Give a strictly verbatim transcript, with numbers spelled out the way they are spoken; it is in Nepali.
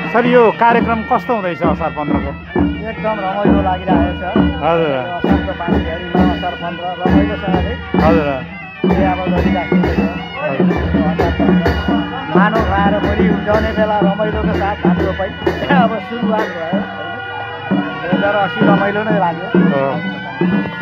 सर यो कार्यक्रम कस्तो हुँदैछ असार पन्ध्रको? एकदम रमाइलो लागिरहेको छ। हजुर असारको पाँच झरीमा असार पन्ध्र रमाइलोसँगले हजुर बिहा अब गरिराखेको छ। मानव खाएर पनि उब्जाउने बेला रमाइलोको साथ धान रोपाइ अब सुरुवात भयो। दुई हजार अस्सी रमाइलो नै लाग्यो।